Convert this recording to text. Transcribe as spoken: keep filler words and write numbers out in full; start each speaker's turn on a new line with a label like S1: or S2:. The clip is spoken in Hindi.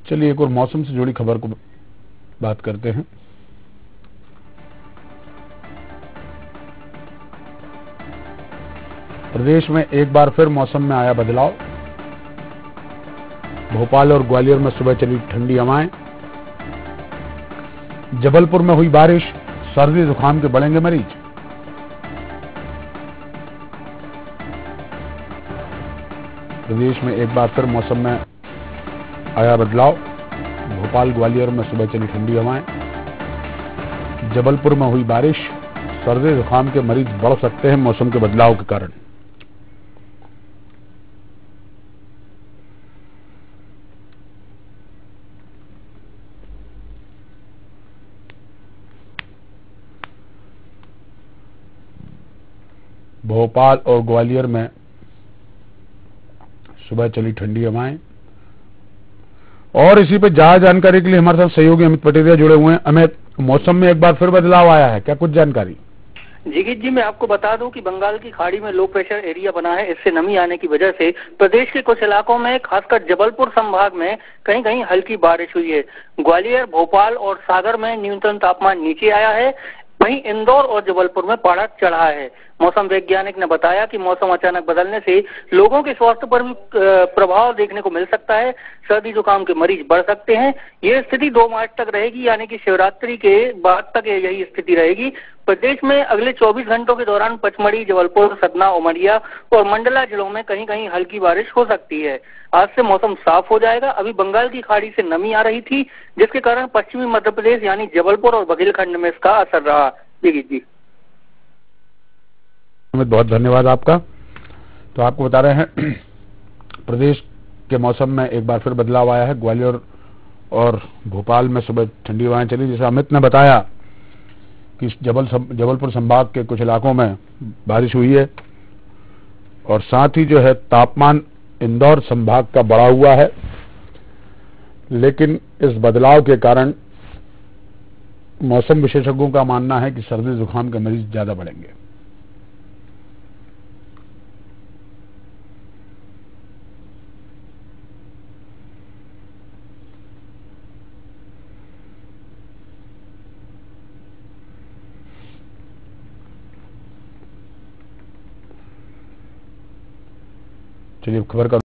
S1: चलिए एक और मौसम से जुड़ी खबर को बात करते हैं। प्रदेश में एक बार फिर मौसम में आया बदलाव। भोपाल और ग्वालियर में सुबह चली ठंडी हवाएं। जबलपुर में हुई बारिश, सर्दी जुकाम के बढ़ेंगे मरीज। प्रदेश में एक बार फिर मौसम में आया बदलाव। भोपाल ग्वालियर में सुबह चली ठंडी हवाएं। जबलपुर में हुई बारिश, सर्दी जुकाम के मरीज बढ़ सकते हैं मौसम के बदलाव के कारण। भोपाल और ग्वालियर में सुबह चली ठंडी हवाएं। और इसी पे ज्यादा जानकारी के लिए हमारे साथ सहयोगी अमित पटेरिया जुड़े हुए हैं। अमित, मौसम में एक बार फिर बदलाव आया है, क्या कुछ जानकारी?
S2: जी जी, मैं आपको बता दूं कि बंगाल की खाड़ी में लो प्रेशर एरिया बना है। इससे नमी आने की वजह से प्रदेश के कुछ इलाकों में, खासकर जबलपुर संभाग में कहीं कहीं हल्की बारिश हुई है। ग्वालियर, भोपाल और सागर में न्यूनतम तापमान नीचे आया है। वहीं इंदौर और जबलपुर में पारा चढ़ा है। मौसम वैज्ञानिक ने बताया कि मौसम अचानक बदलने से लोगों के स्वास्थ्य पर भी प्रभाव देखने को मिल सकता है। सर्दी जुकाम के मरीज बढ़ सकते हैं। ये स्थिति दो मार्च तक रहेगी, यानी कि शिवरात्रि के बाद तक यही स्थिति रहेगी। प्रदेश में अगले चौबीस घंटों के दौरान पचमढ़ी, जबलपुर, सतना, उमरिया और मंडला जिलों में कहीं कहीं हल्की बारिश हो सकती है। आज से मौसम साफ हो जाएगा। अभी बंगाल की खाड़ी से नमी आ रही थी, जिसके कारण पश्चिमी मध्य प्रदेश यानी जबलपुर और बघेलखंड में इसका असर रहा। जी जी,
S1: बहुत धन्यवाद आपका। तो आपको बता रहे हैं प्रदेश के मौसम में एक बार फिर बदलाव आया है। ग्वालियर और भोपाल में सुबह ठंडी हवाएं चली। जैसे अमित ने बताया कि जबल जबलपुर संभाग के कुछ इलाकों में बारिश हुई है और साथ ही जो है तापमान इंदौर संभाग का बढ़ा हुआ है। लेकिन इस बदलाव के कारण मौसम विशेषज्ञों का मानना है कि सर्दी जुकाम के मरीज ज्यादा बढ़ेंगे। चलिए खबर का